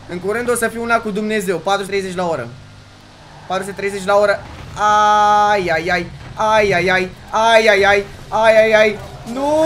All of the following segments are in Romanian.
În curând o să fiu una cu Dumnezeu. 430 la oră. 430 la oră. Ai, ai, ai. Ai, ai, ai. Ai, ai, ai. Ai, ai, ai. Nu!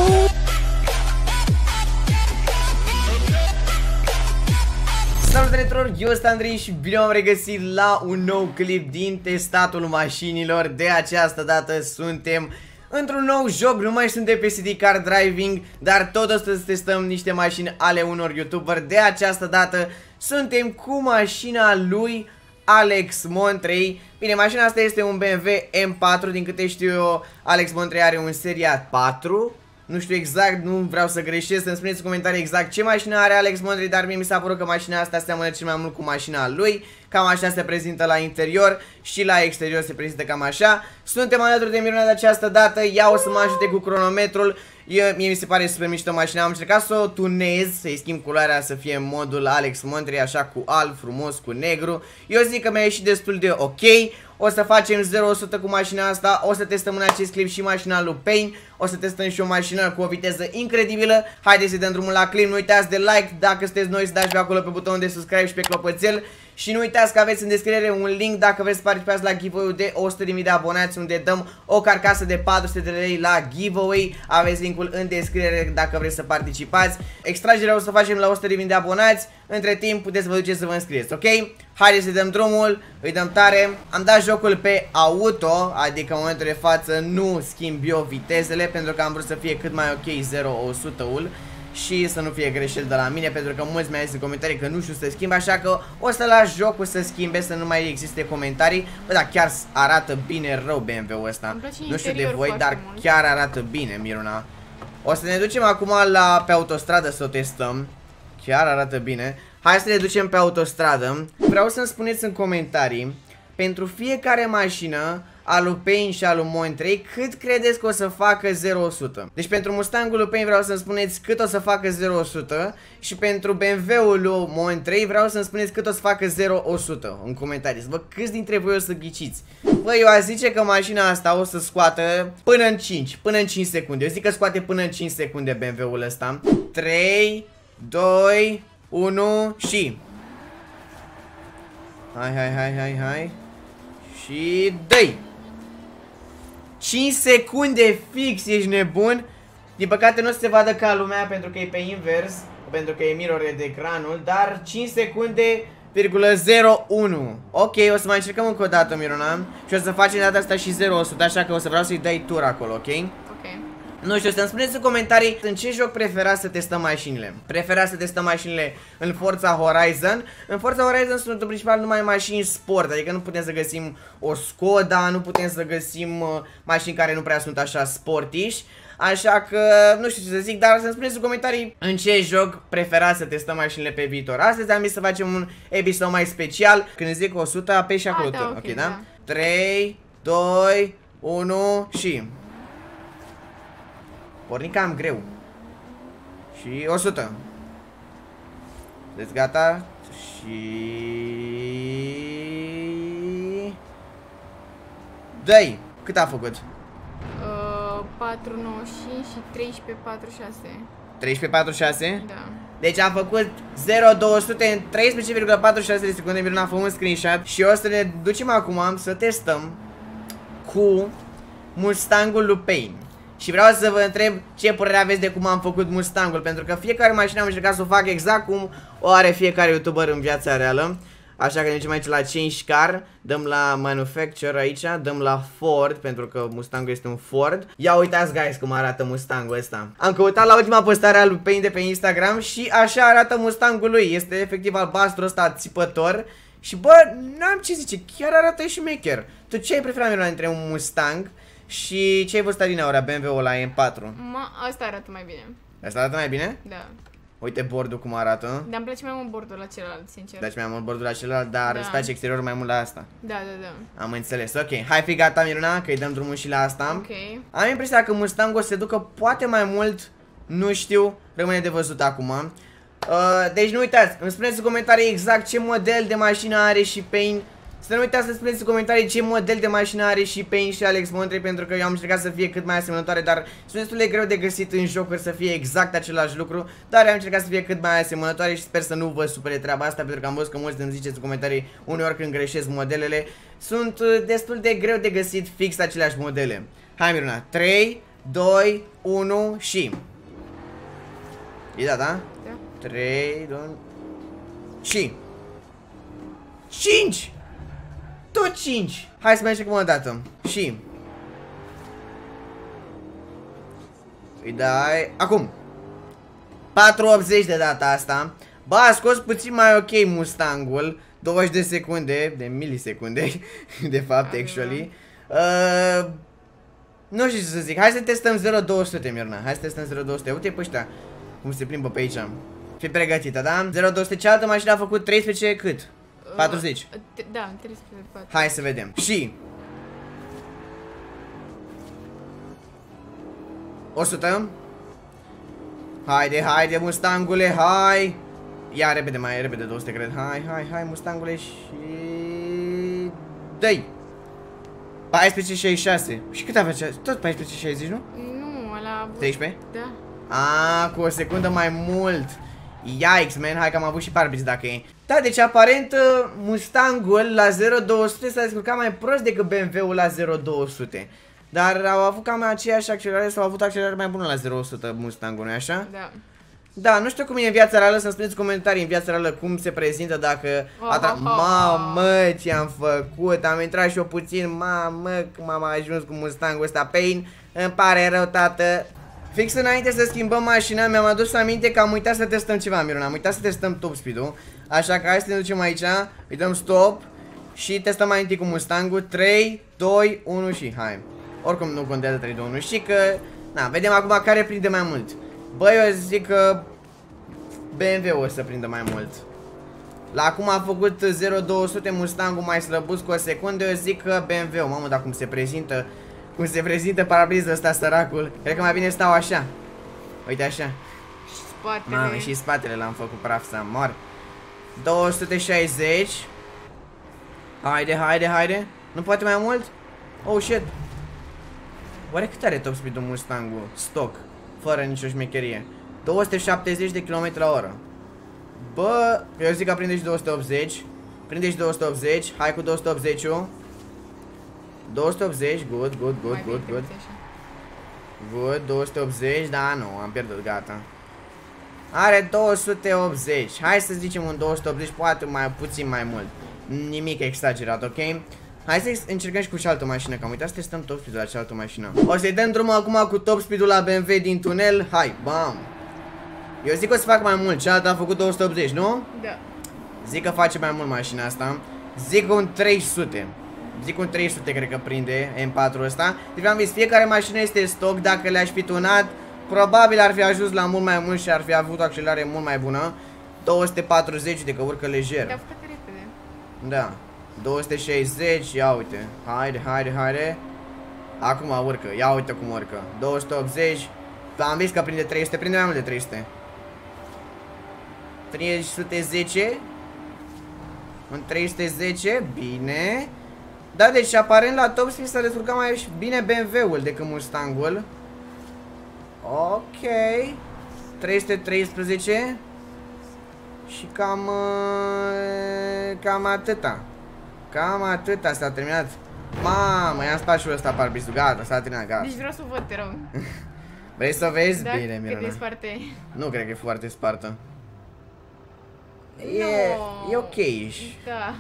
Salut retror, eu sunt Andrei și bine am regăsit la un nou clip din testatul mașinilor. De această dată suntem într-un nou joc, nu mai suntem pe CD Car Driving, dar tot o să testăm niște mașini ale unor YouTuber. De această dată suntem cu mașina lui Alex Montrey. Bine, mașina asta este un BMW M4, din câte știu eu, Alex Montrey are un Seria 4. Nu știu exact, nu vreau să greșesc, să-mi spuneți în comentarii exact ce mașină are Alex Montrey, dar mie mi s-a părut că mașina asta seamănă cel mai mult cu mașina lui. Cam așa se prezintă la interior și la exterior se prezintă cam așa. Suntem alături de Miruna de această dată, ea o să mă ajute cu cronometrul. Mie mi se pare super mișto mașina, am încercat să o tunez, să-i schimb culoarea să fie modul Alex Montrey, așa cu alb, frumos, cu negru. Eu zic că mi-a ieșit destul de ok. O să facem 0-100 cu mașina asta, o să testăm în acest clip și mașina lui Payne. O să testăm și o mașină cu o viteză incredibilă. Haideți să dăm drumul la clip, nu uitați de like, dacă sunteți noi să dați pe acolo pe butonul de subscribe și pe clopoțel. Și nu uitați că aveți în descriere un link dacă vreți să participați la giveaway-ul de 100.000 de abonați, unde dăm o carcasă de 400 de lei la giveaway. Aveți linkul în descriere dacă vreți să participați. Extragerea o să facem la 100.000 de abonați. Între timp puteți să vă duceți să vă înscrieți, ok? Haideți să dăm drumul, îi dăm tare. Am dat jocul pe auto, adică în momentul de față nu schimb eu vitezele, pentru că am vrut să fie cât mai ok 0-100-ul și să nu fie greșel de la mine, pentru că mulți mi-au zis în comentarii că nu știu să schimb, așa că o să las jocul să schimbe, să nu mai existe comentarii. Bă, dar chiar arată bine rău BMW-ul ăsta. Nu știu de voi, dar chiar arată bine, Miruna. O să ne ducem acum pe autostradă să o testăm. Chiar arată bine. Hai să ne ducem pe autostradă. Vreau să-mi spuneți în comentarii, pentru fiecare mașină a lui Payne și a lui Montrey, cât credeți că o să facă 0-100. Deci pentru Mustangul lui Payne vreau să-mi spuneți cât o să facă 0-100. Și pentru BMW-ul lui Montrey vreau să-mi spuneți cât o să facă 0-100 în comentarii. Să văd câți dintre voi o să ghiciți. Băi, eu aș zice că mașina asta o să scoată până în 5 secunde. Eu zic că scoate până în 5 secunde BMW-ul ăsta. 3, 2, 1 și... Hai. Și dă-i! 5 secunde fix, ești nebun? Din păcate nu o să se vadă ca lumea pentru că e pe invers, pentru că e mirror de ecranul, dar 5 secunde, 01. Ok, o să mai încercăm încă o dată, Miruna, și o să facem data asta și 0-100, așa că o să vreau să-i dai tur acolo, ok? Nu știu, să-mi spuneți în comentarii în ce joc preferați să testăm mașinile. Preferați să testăm mașinile în Forza Horizon. În Forza Horizon sunt în principal numai mașini sport, adică nu putem să găsim o Skoda, nu putem să găsim mașini care nu prea sunt așa sportiși. Așa că nu știu ce să zic, dar să-mi spuneți în comentarii în ce joc preferați să testăm mașinile pe viitor. Astăzi am zis să facem un episod mai special. Când zic 100, apeși acolo. Da, ok, da? 3, 2, 1 și... Porni cam greu. Și 100. Deci gata. Și... Dă-i! Cât a făcut? 495 și 1346. 1346? Da. Deci a făcut 0-200 în 13,46 de secunde. Miruna a făcut un screenshot. Și o să ne ducem acum să testăm cu Mustangul lui Payne. Și vreau să vă întreb ce părere aveți de cum am făcut Mustangul, pentru că fiecare mașină am încercat să o fac exact cum o are fiecare YouTuber în viața reală. Așa că ne ducem aici la Change Car, dăm la Manufacturer aici, dăm la Ford, pentru că Mustangul este un Ford. Ia uitați, guys, cum arată Mustangul ăsta. Am căutat la ultima postare a lui Payne de pe Instagram și așa arată Mustangul lui. Este efectiv albastru ăsta țipător. Și bă, n-am ce zice, chiar arată șmecher. Tu ce ai preferat, Miruna, între un Mustang și ce ai văzut din aura, BMW-ul la M4? Asta arată mai bine. Asta arată mai bine? Da. Uite bordul cum arată. Dar îmi place mai mult bordul la celălalt, sincer. Îmi place mai mult bordul la celălalt, dar îți place exteriorul mai mult la asta. Da. Am înțeles, ok. Hai, fi gata, Miruna, că îi dăm drumul și la asta. Ok. Am impresia că Mustang o să se ducă poate mai mult, nu știu, rămâne de văzut acum. Deci nu uitați, îmi spuneți în comentarii exact ce model de mașină are și Payne Să nu uitați să spuneți în comentarii ce model de mașină are și Pain și Alex Montre, pentru că eu am încercat să fie cât mai asemănătoare, dar sunt destul de greu de găsit în jocuri să fie exact același lucru, dar am încercat să fie cât mai asemănătoare și sper să nu vă supere treaba asta, pentru că am văzut că mulți îmi ziceți în comentarii uneori când greșesc modelele, sunt destul de greu de găsit fix aceleași modele. Hai Miruna, 3, 2, 1 și... E da, da? Da. 3, 2... Și... 5! Tot 5! Hai să mai încercăm o dată. Și... Îi dai... Acum! 480 de data asta. Ba, a scos puțin mai ok Mustangul. 20 de secunde, de milisecunde, de fapt, actually. Nu știu ce să zic. Hai să testăm 0200, Mirna. Hai să testăm 0200. Uite pe ăștia cum se plimbă pe aici. Fii pregătită, da? 0200, cealaltă mașină a făcut 13 cât? 40. Da, 13. Hai să vedem. Și 100. Haide, haide, Mustangule, hai. Ia repede, mai repede, 200 cred. Hai, hai, hai, Mustangule și... Dă-i 14,66. Și cât avea? Tot 14,60, nu? Nu, ăla... 13? Da. Cu o secundă mai mult. Yikes, man, hai că am avut și parbriz dacă e. Da, deci aparent Mustangul la 0200 s-a descurcat mai prost decât BMW-ul la 0200. Dar au avut cam aceeași accelerare sau au avut accelerare mai bună la 0100 Mustangul, nu-i așa? Da. Da, nu știu cum e în viața reală, să-mi spuneți în comentarii în viața reală cum se prezintă dacă... Mamă, ce-am făcut, am intrat și eu puțin, mamă, cum am ajuns cu Mustangul ăsta, Pain, îmi pare rău, tată. Fix înainte să schimbăm mașina, mi-am adus aminte că am uitat să testăm ceva, Miruna, am uitat să testăm top speed-ul. Așa că hai să ne ducem aici, îi dăm stop și testăm mai întâi cu Mustangul. 3, 2, 1 și hai. Oricum nu contează 3, 2, 1 și că... Na, vedem acum care prinde mai mult. Băi, eu zic că BMW-ul o să prindă mai mult. La acum a făcut 0200 Mustangul mai slăbus cu o secundă, eu zic că BMW-ul. Mamă, dar cum se prezintă, parabrizul ăsta, săracul. Cred că mai bine stau așa. Uite așa. Și spatele. Mamă, și spatele l-am făcut praf să mor. 260. Haide, haide, haide. Nu poate mai mult? Oh, shit. Oare cât are top speed-ul Mustangul? Stock. Fără nicio șmecherie. 270 de km la oră. Bă, eu zic că prinde și 280. Prinde și 280. Hai cu 280. 280, good, good, good, good, good. Good, 280, da, nu, am pierdut, gata. Are 280. Hai să zicem un 280, poate mai puțin mai mult. Nimic exagerat, ok? Hai să încercăm și cu cealaltă mașină, că am uitat să testăm top speed-ul la cealaltă mașină. O să-i dăm drumul acum cu top speed-ul la BMW din tunel. Hai, bam. Eu zic că o să fac mai mult, cealaltă a făcut 280, nu? Da. Zic că face mai mult mașina asta. Zic un 300. Zic un 300 cred că prinde M4 ăsta. Deci am zis, fiecare mașină este stock. Dacă le-aș fi tunat, probabil ar fi ajuns la mult mai mult și ar fi avut o accelerare mult mai bună. 240 de că urcă lejer. Dar foarte repede. Da. 260, ia uite. Haide, haide, haide. Acum urcă, ia uite cum urcă. 280. Am zis că prinde 300, prinde mai mult de 300. 310. Un 310, bine. Da, deci aparent la top speed s-a descurcat mai bine BMW-ul decât Mustangul. Ok. 313. Și cam atâta. Cam atâta, s-a terminat. Mamă, i-am spart și eu ăsta parbrizul, gata, s-a terminat, gata. Deci vreau să văd, te rog. Vrei să vezi? Da, Bine, Miruna. cât de sparte. Nu cred că e foarte spartă. No. E ok. Da.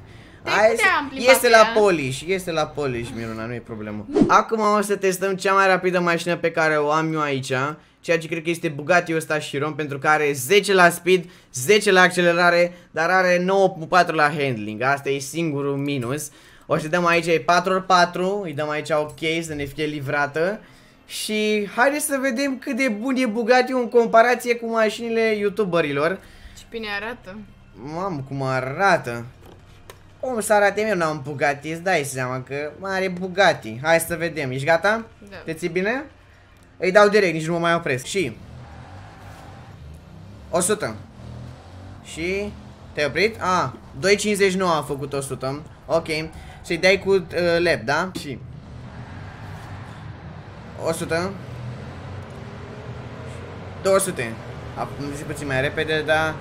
Este la polish, Miruna, nu e problemă. Acum o să testăm cea mai rapidă mașină pe care o am eu aici, ceea ce cred că este Bugatti ăsta Chiron, pentru că are 10 la speed, 10 la accelerare, dar are 9,4 la handling. Asta e singurul minus. O să dăm aici 4x4, îi dăm aici ok să ne fie livrată. Și haideți să vedem cât de bun e Bugatti în comparație cu mașinile youtuberilor. Ce bine arată. Mamă, cum arată. Cum să arate mie un Bugatti, îți dai seama că are Bugatti. Hai să vedem, ești gata? Da. Te ții bine? Îi dau direct, nici nu mă mai opresc. Și 100. Și te-ai oprit? 2,59 a făcut 100. Ok. Și dai cu lap, da? Și 100 200. Am zis puțin mai repede, dar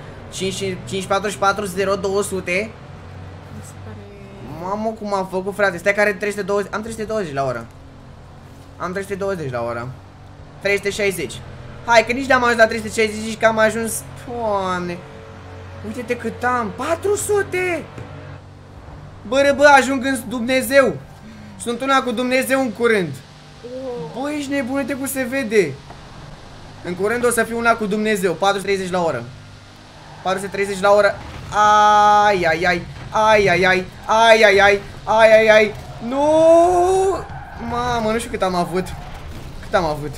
544 0 200. Mi se pare... Mamă, cum am făcut, frate. Stai care 320. Am 320 la oră. Am 320 la oră. 360. Hai, că nici n-am ajuns la 360, zici că am ajuns. Doamne. Uite-te cât am. 400. Bă, ajung în Dumnezeu. Sunt una cu Dumnezeu în curând. Bă, ești nebun, uite cum se vede. În curând o să fiu una cu Dumnezeu. 430 la oră. 430 la oră. Ai, ai, ai. Ai, ai, ai. Ai, ai, ai. Ai, ai, ai. Nu! Mamă, nu știu cât am avut. Cât am avut?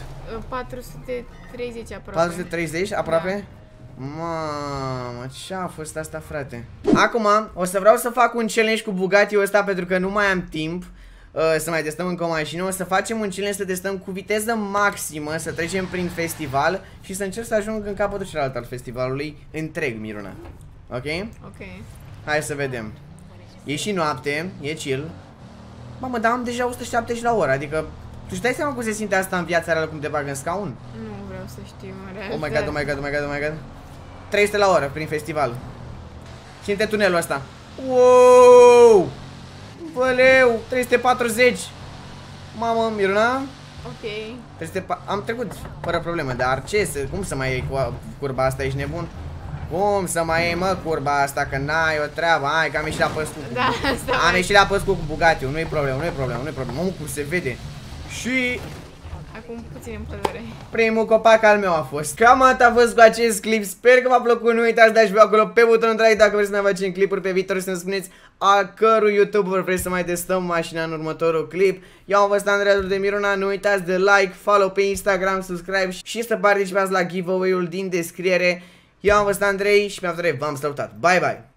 430 aproape. 430 aproape? Da. Mamă, ce a fost asta, frate? Acum o să vreau să fac un challenge cu Bugatti-ul ăsta pentru că nu mai am timp să mai testăm încă o mașină. O să facem un challenge să testăm cu viteză maximă, să trecem prin festival și să încerc să ajung în capătul celălalt al festivalului întreg, Miruna. Ok? Ok. Hai să vedem. E și noapte, e chill. Mamă, dar am deja 170 la oră, adică tu își dai seama cum se simte asta în viața reală, cum te bagă în scaun? Nu vreau să știu, Oh my god, oh my god, oh my god, oh my god. 300 la oră prin festival. Simte tunelul ăsta. Wow! Băleu, 340. Mamă, Miruna. Ok. Am trecut fără problemă, dar ce să, cum să mai iei cu curba asta, ești nebun? Cum să mai iei, mă, curba asta, că n-ai o treabă? Hai, că am ieșit la păscu. Da, asta am ieșit la păscu cu Bugatti-ul, nu-i problemă, nu-i problemă, nu-i problemă. Mamă, cum se vede. Și acum puțin în plădere. primul copac al meu a fost. Cam atât a fost cu acest clip. Sper că v-a plăcut. Nu uitați să dați și acolo pe butonul de like dacă vreți să mai facem clipuri pe viitor. Să-mi spuneți a cărui YouTuber vreți să mai testăm mașina în următorul clip. Eu am fost Andrei de Miruna. Nu uitați de like, follow pe Instagram, subscribe și să participați la giveaway-ul din descriere. Eu am fost Andrei și v-am salutat. Bye bye!